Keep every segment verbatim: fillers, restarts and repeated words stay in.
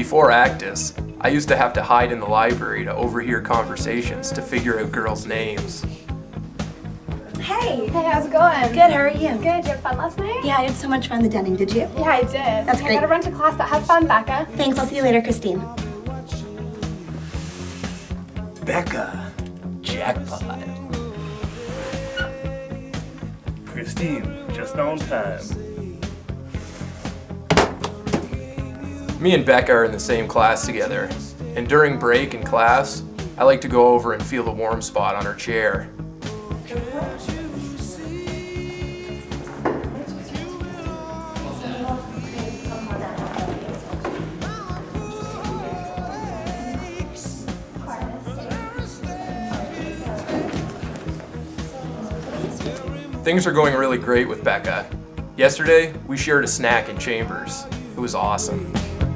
Before E-Actus, I used to have to hide in the library to overhear conversations to figure out girls' names. Hey! Hey, how's it going? Good, how are you? Good, did you have fun last night? Yeah, I had so much fun the Dunning, did you? Yeah, I did. That's I great. gotta run to class, but have fun, Becca. Thanks, I'll see you later, Christine. Becca, jackpot. Christine, just on time. Me and Becca are in the same class together, and during break in class, I like to go over and feel the warm spot on her chair. Things are going really great with Becca. Yesterday, we shared a snack in Chambers. It was awesome.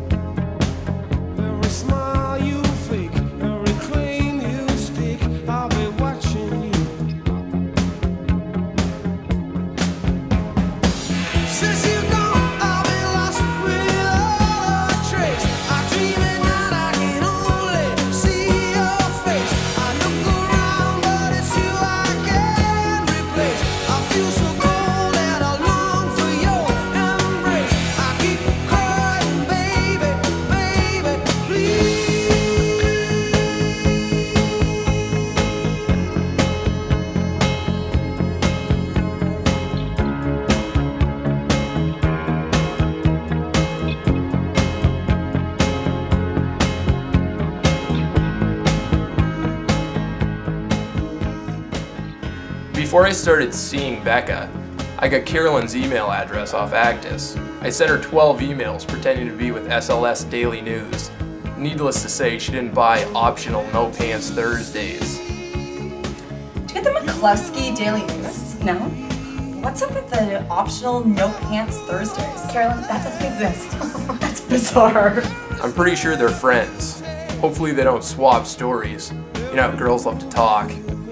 Before I started seeing Becca, I got Carolyn's email address off E-Actus. I sent her twelve emails pretending to be with S L S Daily News. Needless to say, she didn't buy optional No Pants Thursdays. Do you get the McCluskey Daily News? No? What's up with the optional No Pants Thursdays? Carolyn, that doesn't exist. That's bizarre. I'm pretty sure they're friends. Hopefully they don't swap stories. You know how girls love to talk.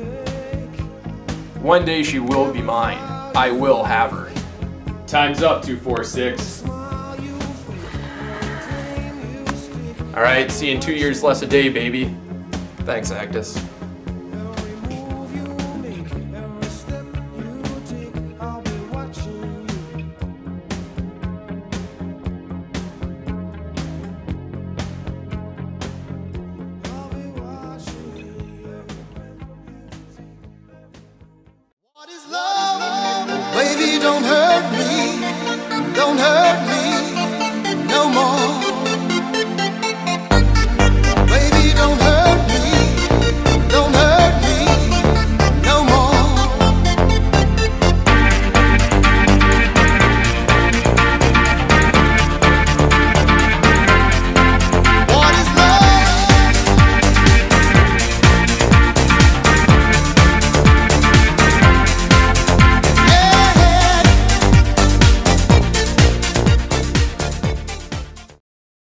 One day she will be mine. I will have her. Time's up, two four six. Alright, see you in two years less a day, baby. Thanks, E-Actus. What is love? Baby, don't hurt me, don't hurt